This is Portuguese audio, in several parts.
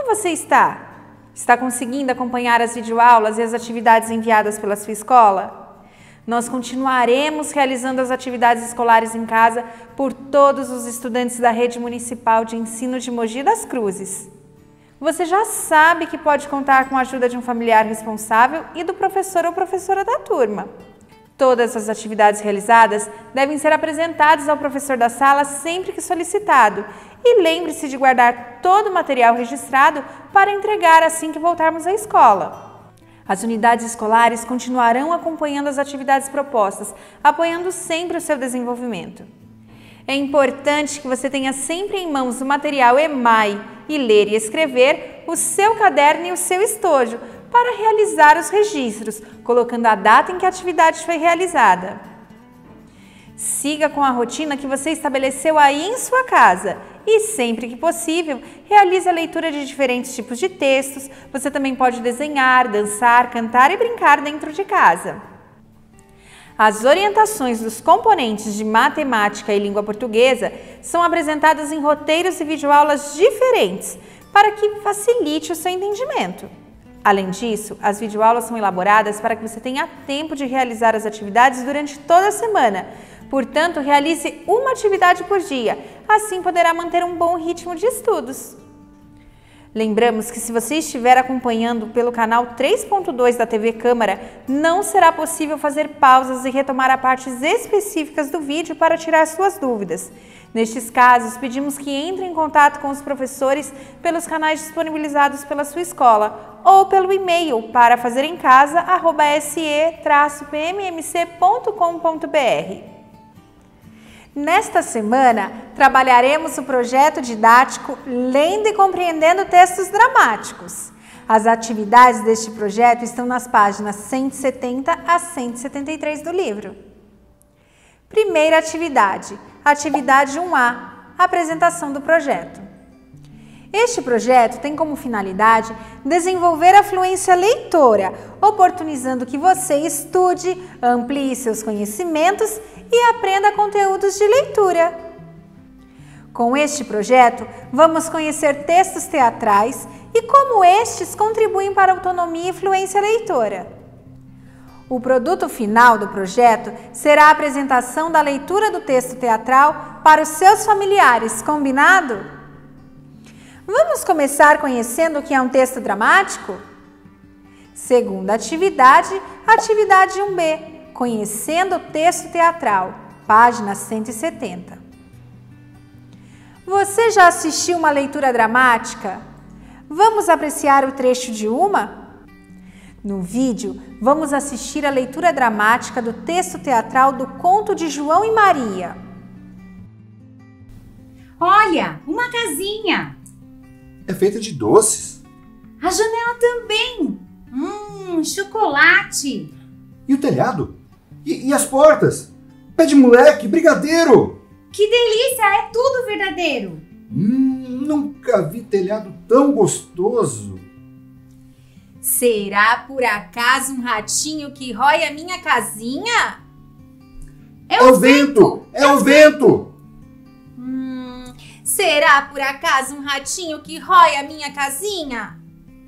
você está? Está conseguindo acompanhar as videoaulas e as atividades enviadas pela sua escola? Nós continuaremos realizando as atividades escolares em casa por todos os estudantes da Rede Municipal de Ensino de Mogi das Cruzes. Você já sabe que pode contar com a ajuda de um familiar responsável e do professor ou professora da turma. Todas as atividades realizadas devem ser apresentadas ao professor da sala sempre que solicitado e lembre-se de guardar todo o material registrado para entregar assim que voltarmos à escola. As unidades escolares continuarão acompanhando as atividades propostas, apoiando sempre o seu desenvolvimento. É importante que você tenha sempre em mãos o material EMAI e ler e escrever, o seu caderno e o seu estojo, para realizar os registros, colocando a data em que a atividade foi realizada. Siga com a rotina que você estabeleceu aí em sua casa e, sempre que possível, realize a leitura de diferentes tipos de textos. Você também pode desenhar, dançar, cantar e brincar dentro de casa. As orientações dos componentes de matemática e língua portuguesa são apresentadas em roteiros e videoaulas diferentes, para que facilite o seu entendimento. Além disso, as videoaulas são elaboradas para que você tenha tempo de realizar as atividades durante toda a semana. Portanto, realize uma atividade por dia, assim poderá manter um bom ritmo de estudos. Lembramos que se você estiver acompanhando pelo canal 3.2 da TV Câmara, não será possível fazer pausas e retomar as partes específicas do vídeo para tirar suas dúvidas. Nestes casos, pedimos que entre em contato com os professores pelos canais disponibilizados pela sua escola ou pelo e-mail para fazerencasa@se-pmmc.com.br. Nesta semana, trabalharemos o projeto didático Lendo e Compreendendo Textos Dramáticos. As atividades deste projeto estão nas páginas 170 a 173 do livro. Primeira atividade, atividade 1A, apresentação do projeto. Este projeto tem como finalidade desenvolver a fluência leitora, oportunizando que você estude, amplie seus conhecimentos e aprenda conteúdos de leitura. Com este projeto, vamos conhecer textos teatrais e como estes contribuem para a autonomia e fluência leitora. O produto final do projeto será a apresentação da leitura do texto teatral para os seus familiares, combinado? Vamos começar conhecendo o que é um texto dramático? Segunda atividade, atividade 1B, conhecendo o texto teatral, página 170. Você já assistiu uma leitura dramática? Vamos apreciar o trecho de uma? No vídeo, vamos assistir a leitura dramática do texto teatral do Conto de João e Maria. Olha, uma casinha! É feita de doces. A janela também! Chocolate! E o telhado? E as portas? Pé de moleque, brigadeiro! Que delícia! É tudo verdadeiro! Nunca vi telhado tão gostoso. Será por acaso um ratinho que rói a minha casinha? É o vento! É o vento! Será por acaso um ratinho que rói a minha casinha?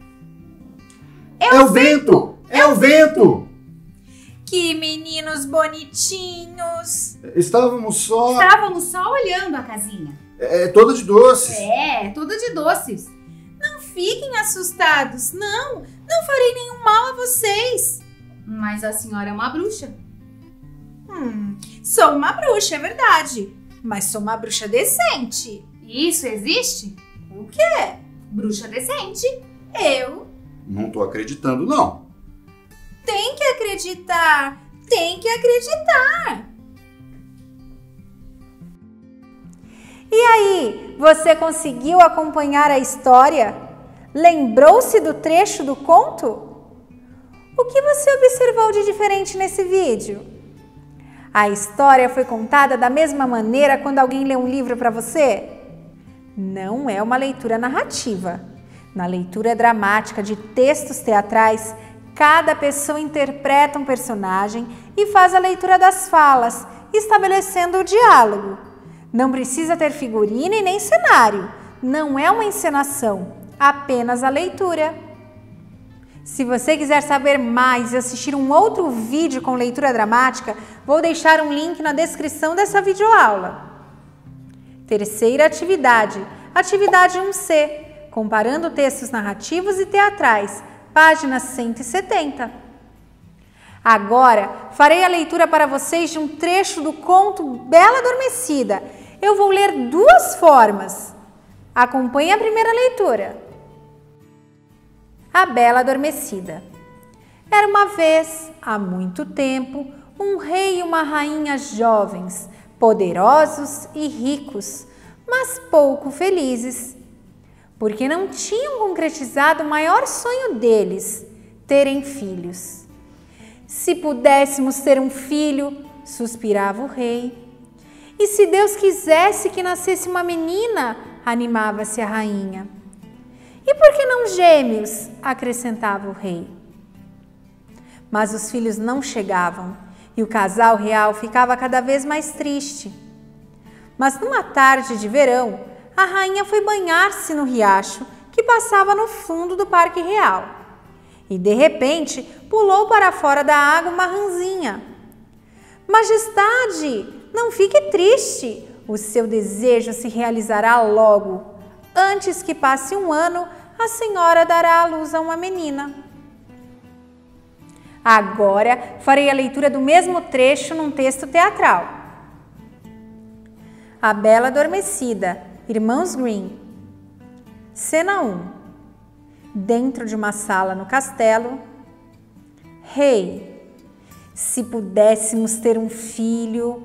É o vento! É o vento! Que meninos bonitinhos! Estávamos só olhando a casinha. É toda de doces. Toda de doces. Não fiquem assustados, não farei nenhum mal a vocês. Mas a senhora é uma bruxa. Sou uma bruxa, é verdade, mas sou uma bruxa decente. Isso existe? O quê? Bruxa decente? Eu? Não tô acreditando, não. Tem que acreditar, tem que acreditar. E aí, você conseguiu acompanhar a história? Lembrou-se do trecho do conto? O que você observou de diferente nesse vídeo? A história foi contada da mesma maneira quando alguém lê um livro para você? Não é uma leitura narrativa. Na leitura dramática de textos teatrais, cada pessoa interpreta um personagem e faz a leitura das falas, estabelecendo o diálogo. Não precisa ter figurino e nem cenário. Não é uma encenação. apenas a leitura. Se você quiser saber mais e assistir um outro vídeo com leitura dramática, vou deixar um link na descrição dessa videoaula. Terceira atividade, atividade 1C, comparando textos narrativos e teatrais, página 170. Agora, farei a leitura para vocês de um trecho do conto Bela Adormecida. Eu vou ler duas formas. Acompanhe a primeira leitura. A Bela Adormecida. Era uma vez, há muito tempo, um rei e uma rainha jovens, poderosos e ricos, mas pouco felizes, porque não tinham concretizado o maior sonho deles, terem filhos. Se pudéssemos ter um filho, suspirava o rei. E se Deus quisesse que nascesse uma menina, animava-se a rainha. E por que não gêmeos? Acrescentava o rei. Mas os filhos não chegavam e o casal real ficava cada vez mais triste. Mas numa tarde de verão, a rainha foi banhar-se no riacho que passava no fundo do Parque Real. E de repente pulou para fora da água uma rãzinha. Majestade, não fique triste, o seu desejo se realizará logo. Antes que passe um ano, a senhora dará à luz a uma menina. Agora farei a leitura do mesmo trecho num texto teatral. A Bela Adormecida, Irmãos Grimm. Cena 1. Dentro de uma sala no castelo. Rei, se pudéssemos ter um filho.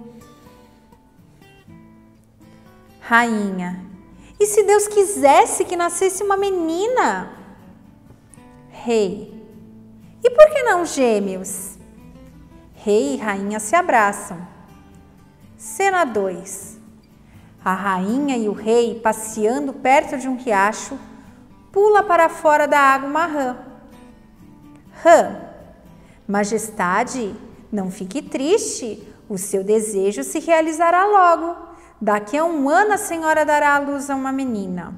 Rainha, e se Deus quisesse que nascesse uma menina? Rei, e por que não gêmeos? Rei e rainha se abraçam. Cena 2. A rainha e o rei, passeando perto de um riacho, pula para fora da água uma rã. Rã, majestade, não fique triste, o seu desejo se realizará logo. Daqui a um ano a senhora dará à luz a uma menina.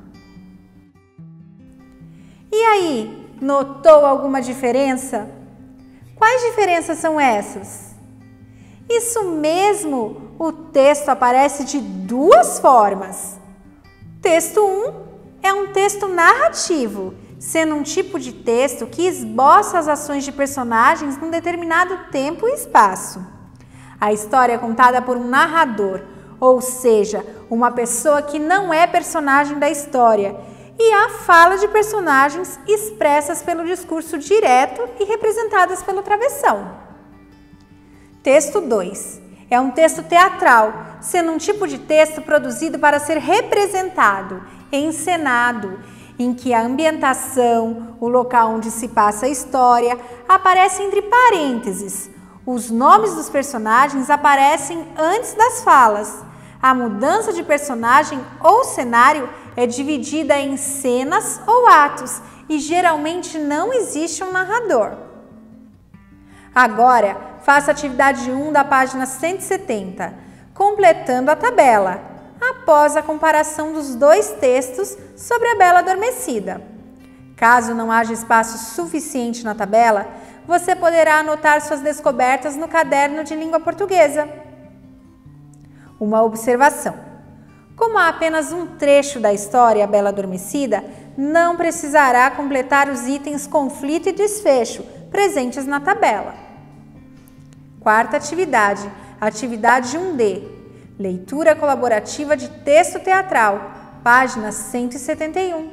E aí, notou alguma diferença? Quais diferenças são essas? Isso mesmo, o texto aparece de duas formas. Texto 1 é um texto narrativo, sendo um tipo de texto que esboça as ações de personagens num determinado tempo e espaço. A história é contada por um narrador, ou seja, uma pessoa que não é personagem da história, e há fala de personagens expressas pelo discurso direto e representadas pelo travessão. Texto 2 é um texto teatral, sendo um tipo de texto produzido para ser representado, encenado, em que a ambientação, o local onde se passa a história, aparece entre parênteses. Os nomes dos personagens aparecem antes das falas. A mudança de personagem ou cenário é dividida em cenas ou atos e geralmente não existe um narrador. Agora, faça a atividade 1 da página 170, completando a tabela, após a comparação dos dois textos sobre a Bela Adormecida. Caso não haja espaço suficiente na tabela, você poderá anotar suas descobertas no caderno de língua portuguesa. Uma observação. Como há apenas um trecho da história, a Bela Adormecida, não precisará completar os itens conflito e desfecho presentes na tabela. Quarta atividade, atividade 1D, leitura colaborativa de texto teatral, página 171.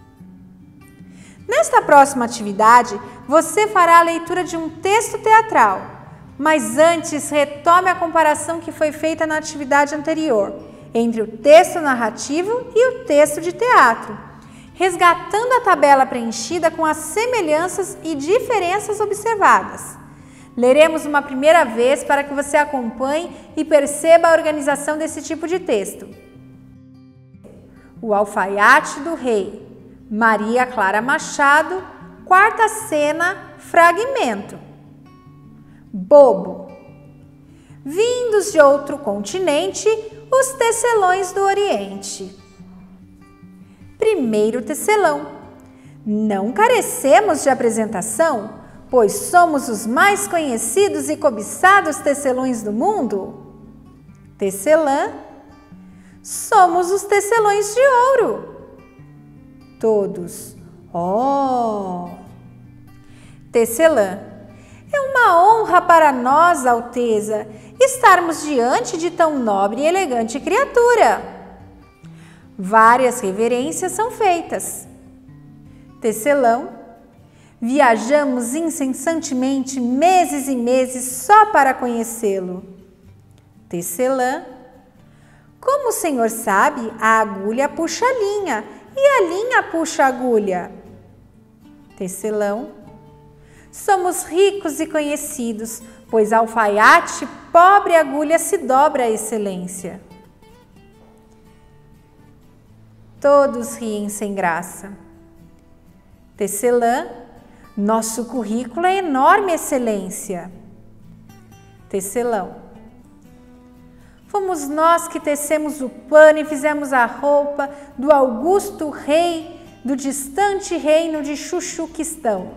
Nesta próxima atividade, você fará a leitura de um texto teatral. Mas antes, retome a comparação que foi feita na atividade anterior, entre o texto narrativo e o texto de teatro, resgatando a tabela preenchida com as semelhanças e diferenças observadas. Leremos uma primeira vez para que você acompanhe e perceba a organização desse tipo de texto. O Alfaiate do Rei, Maria Clara Machado, quarta cena, fragmento. Bobo. Vindos de outro continente, os tecelões do Oriente. Primeiro tecelão, Não carecemos de apresentação, pois somos os mais conhecidos e cobiçados tecelões do mundo. Tecelã: somos os tecelões de ouro. Todos: oh! Tecelã: é uma honra para nós, Alteza, estarmos diante de tão nobre e elegante criatura. Várias reverências são feitas. Tecelão: viajamos incessantemente meses e meses só para conhecê-lo. Tecelã: como o senhor sabe, a agulha puxa a linha e a linha puxa a agulha. Tecelão: somos ricos e conhecidos, pois alfaiate, pobre agulha se dobra à excelência. Todos riem sem graça. Tecelã: nosso currículo é enorme excelência. Tecelão: fomos nós que tecemos o pano e fizemos a roupa do augusto rei do distante reino de Xuxuquistão.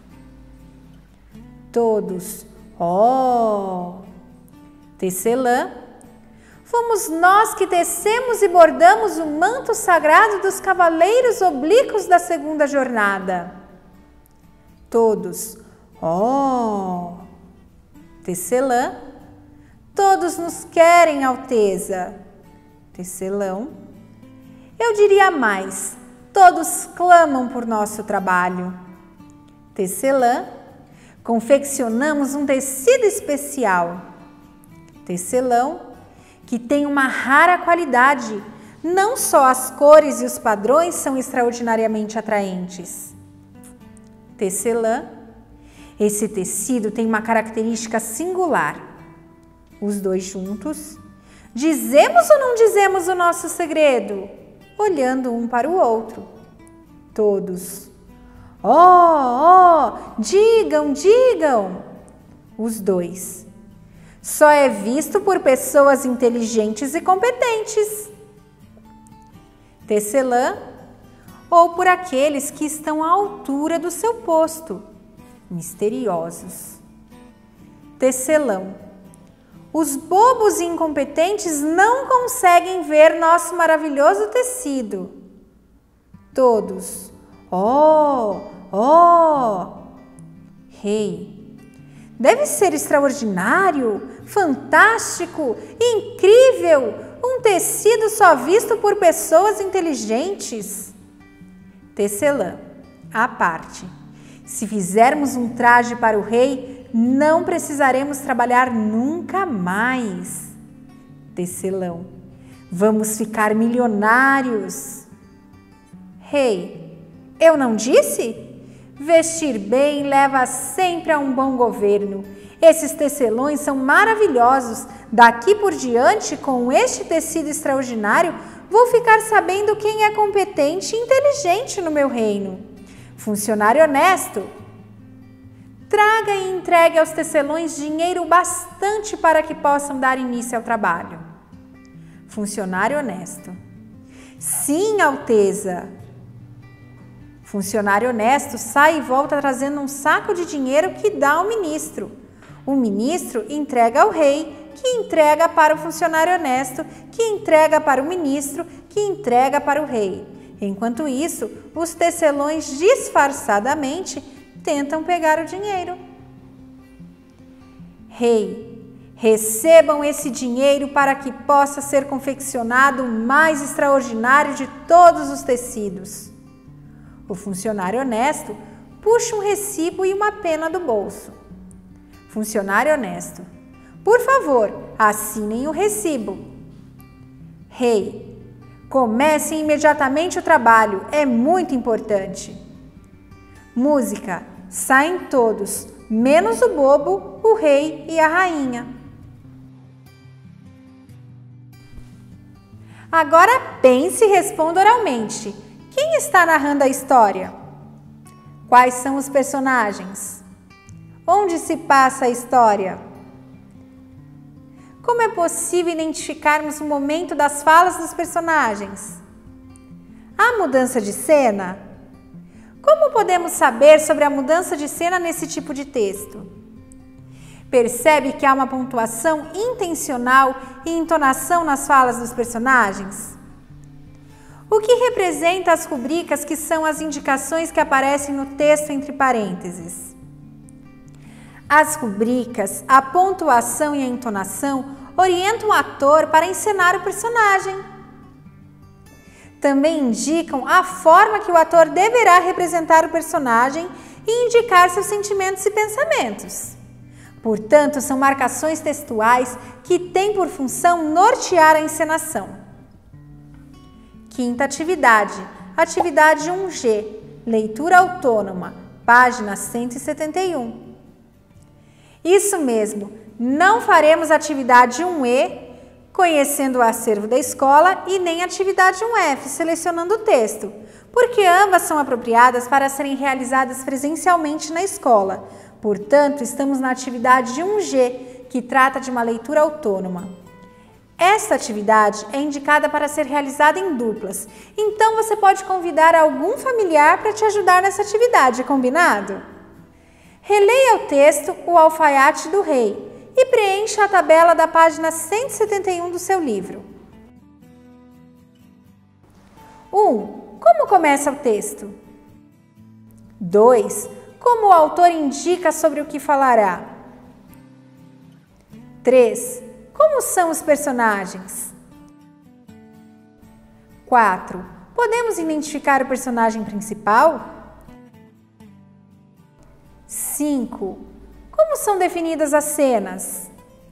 Todos: oh! Tecelã: fomos nós que tecemos e bordamos o manto sagrado dos cavaleiros oblíquos da segunda jornada. Todos: oh! Tecelã: todos nos querem, Alteza. Tecelão: eu diria mais, todos clamam por nosso trabalho. Tecelã: confeccionamos um tecido especial. Tecelão: que tem uma rara qualidade, não só as cores e os padrões são extraordinariamente atraentes. Tecelã: esse tecido tem uma característica singular. Os dois juntos: dizemos ou não dizemos o nosso segredo? Olhando um para o outro. Todos: oh, oh, digam, digam. Os dois: só é visto por pessoas inteligentes e competentes. Tecelã: ou por aqueles que estão à altura do seu posto, misteriosos. Tecelão: os bobos e incompetentes não conseguem ver nosso maravilhoso tecido. Todos: oh, oh! Rei: deve ser extraordinário, fantástico, incrível, um tecido só visto por pessoas inteligentes. Tecelã: à parte: se fizermos um traje para o rei, não precisaremos trabalhar nunca mais. Tecelão: vamos ficar milionários. Rei: eu não disse? Vestir bem leva sempre a um bom governo. Esses tecelões são maravilhosos. Daqui por diante, com este tecido extraordinário, vou ficar sabendo quem é competente e inteligente no meu reino. Funcionário honesto: traga e entregue aos tecelões dinheiro bastante para que possam dar início ao trabalho. Funcionário honesto: sim, Alteza. Funcionário honesto sai e volta trazendo um saco de dinheiro que dá ao ministro. O ministro entrega ao rei, que entrega para o funcionário honesto, que entrega para o ministro, que entrega para o rei. Enquanto isso, os tecelões disfarçadamente tentam pegar o dinheiro. Rei: recebam esse dinheiro para que possa ser confeccionado o mais extraordinário de todos os tecidos. O funcionário honesto puxa um recibo e uma pena do bolso. Funcionário honesto: por favor, assinem o recibo. Rei: comecem imediatamente o trabalho, é muito importante. Música: saem todos, menos o bobo, o rei e a rainha. Agora pense e responda oralmente. Quem está narrando a história? Quais são os personagens? Onde se passa a história? Como é possível identificarmos o momento das falas dos personagens? Há mudança de cena? Como podemos saber sobre a mudança de cena nesse tipo de texto? Percebe que há uma pontuação intencional e entonação nas falas dos personagens? O que representa as rubricas, que são as indicações que aparecem no texto entre parênteses? As rubricas, a pontuação e a entonação orientam o ator para encenar o personagem. Também indicam a forma que o ator deverá representar o personagem e indicar seus sentimentos e pensamentos. Portanto, são marcações textuais que têm por função nortear a encenação. Quinta atividade, atividade 1G, leitura autônoma, página 171. Isso mesmo, não faremos atividade 1E, conhecendo o acervo da escola, e nem atividade 1F, selecionando o texto, porque ambas são apropriadas para serem realizadas presencialmente na escola. Portanto, estamos na atividade 1G, que trata de uma leitura autônoma. Esta atividade é indicada para ser realizada em duplas, então você pode convidar algum familiar para te ajudar nessa atividade, combinado? Releia o texto O Alfaiate do Rei e preencha a tabela da página 171 do seu livro. 1. Como começa o texto? 2. Como o autor indica sobre o que falará? 3. Como são os personagens? 4. Podemos identificar o personagem principal? 5. Como são definidas as cenas?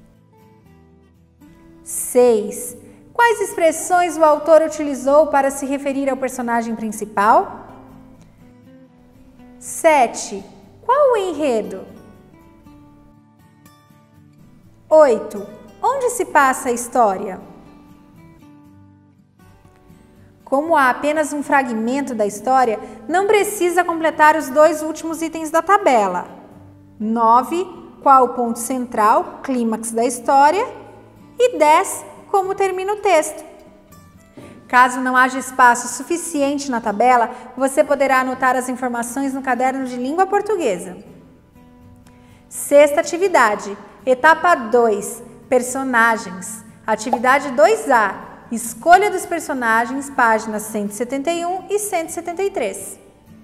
6. Quais expressões o autor utilizou para se referir ao personagem principal? 7. Qual o enredo? 8. Onde se passa a história? Como há apenas um fragmento da história, não precisa completar os 2 últimos itens da tabela. 9. Qual o ponto central, clímax da história? E 10. Como termina o texto. Caso não haja espaço suficiente na tabela, você poderá anotar as informações no caderno de língua portuguesa. Sexta atividade, etapa 2, personagens. Atividade 2A, escolha dos personagens, páginas 171 e 173.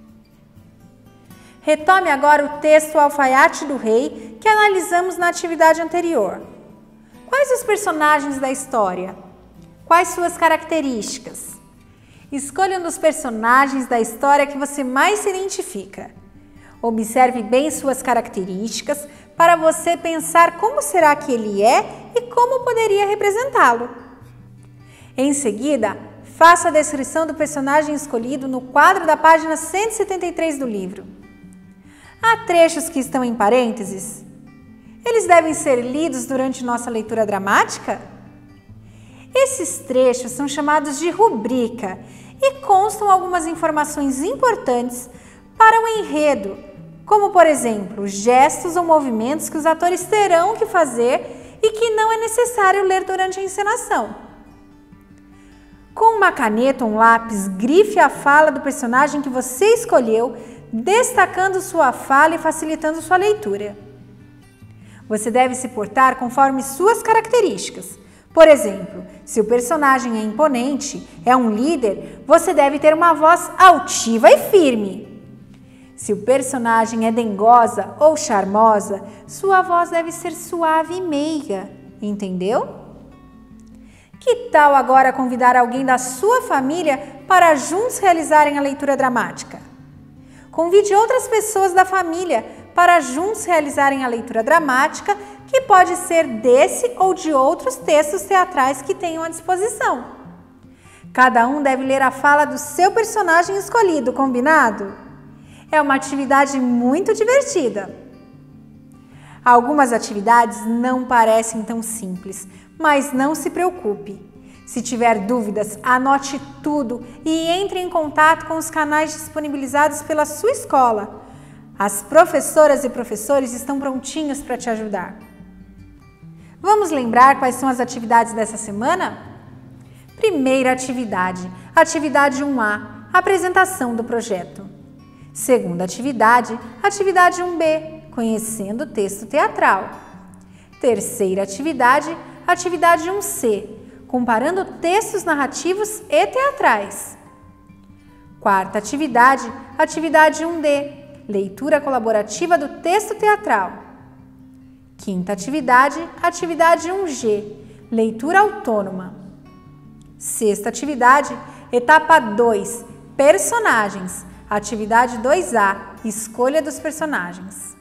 Retome agora o texto O Alfaiate do Rei, que analisamos na atividade anterior. Quais os personagens da história? Quais suas características? Escolha um dos personagens da história que você mais se identifica. Observe bem suas características para você pensar como será que ele é e como poderia representá-lo. Em seguida, faça a descrição do personagem escolhido no quadro da página 173 do livro. Há trechos que estão em parênteses? Eles devem ser lidos durante nossa leitura dramática? Esses trechos são chamados de rubrica e constam algumas informações importantes para o enredo, como, por exemplo, gestos ou movimentos que os atores terão que fazer e que não é necessário ler durante a encenação. Com uma caneta ou um lápis, grife a fala do personagem que você escolheu, destacando sua fala e facilitando sua leitura. Você deve se portar conforme suas características. Por exemplo, se o personagem é imponente, é um líder, você deve ter uma voz altiva e firme. Se o personagem é dengosa ou charmosa, sua voz deve ser suave e meiga, entendeu? Que tal agora convidar alguém da sua família para juntos realizarem a leitura dramática? Convide outras pessoas da família para juntos realizarem a leitura dramática, que pode ser desse ou de outros textos teatrais que tenham à disposição. Cada um deve ler a fala do seu personagem escolhido, combinado? É uma atividade muito divertida. Algumas atividades não parecem tão simples, mas não se preocupe. Se tiver dúvidas, anote tudo e entre em contato com os canais disponibilizados pela sua escola. As professoras e professores estão prontinhos para te ajudar. Vamos lembrar quais são as atividades dessa semana? Primeira atividade, atividade 1A, apresentação do projeto. Segunda atividade, atividade 1B, conhecendo o texto teatral. Terceira atividade, atividade 1C, comparando textos narrativos e teatrais. Quarta atividade, atividade 1D, leitura colaborativa do texto teatral. Quinta atividade, atividade 1G, leitura autônoma. Sexta atividade, etapa 2, personagens, atividade 2A, escolha dos personagens.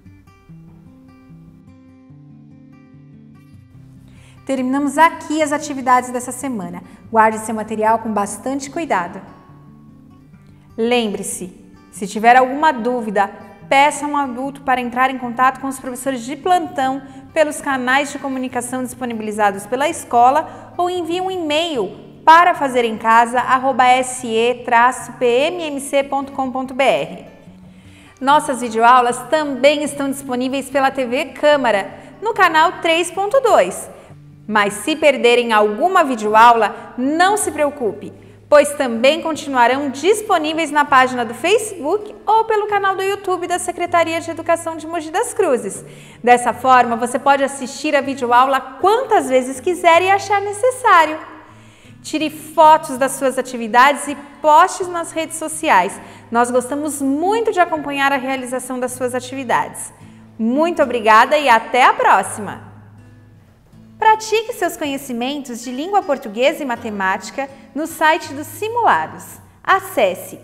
Terminamos aqui as atividades dessa semana. Guarde seu material com bastante cuidado. Lembre-se, se tiver alguma dúvida, peça a um adulto para entrar em contato com os professores de plantão pelos canais de comunicação disponibilizados pela escola ou envie um e-mail para fazerimcasa@se-pmmc.com.br. Nossas videoaulas também estão disponíveis pela TV Câmara, no canal 3.2. Mas se perderem alguma videoaula, não se preocupe, pois também continuarão disponíveis na página do Facebook ou pelo canal do YouTube da Secretaria de Educação de Mogi das Cruzes. Dessa forma, você pode assistir a videoaula quantas vezes quiser e achar necessário. Tire fotos das suas atividades e poste nas redes sociais. Nós gostamos muito de acompanhar a realização das suas atividades. Muito obrigada e até a próxima! Pratique seus conhecimentos de língua portuguesa e matemática no site dos Simulados. Acesse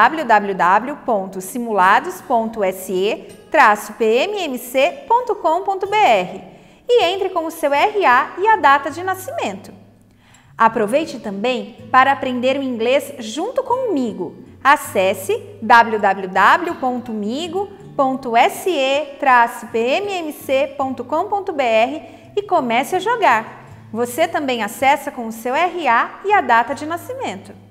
www.simulados.se-pmmc.com.br e entre com o seu RA e a data de nascimento. Aproveite também para aprender o inglês junto comigo. Acesse www.migo.se-pmmc.com.br e comece a jogar. Você também acessa com o seu RA e a data de nascimento.